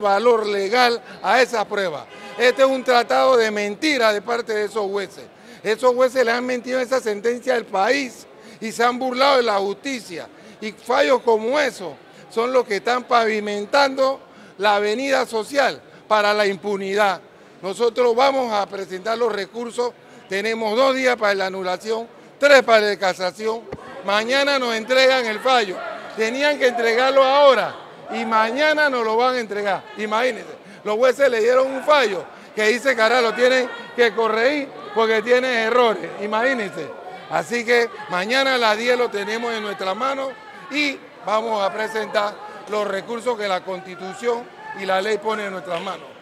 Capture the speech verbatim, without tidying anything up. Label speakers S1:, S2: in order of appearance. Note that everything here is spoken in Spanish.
S1: valor legal a esa prueba. Este es un tratado de mentira de parte de esos jueces. Esos jueces le han mentido esa sentencia al país y se han burlado de la justicia. Y fallos como esos son los que están pavimentando la avenida social para la impunidad. Nosotros vamos a presentar los recursos, tenemos dos días para la anulación, tres para la casación. Mañana nos entregan el fallo. Tenían que entregarlo ahora y mañana nos lo van a entregar. Imagínense, los jueces le dieron un fallo que dice que ahora lo tienen que corregir porque tiene errores. Imagínense. Así que mañana a las diez lo tenemos en nuestras manos y vamos a presentar los recursos que la Constitución y la ley ponen en nuestras manos.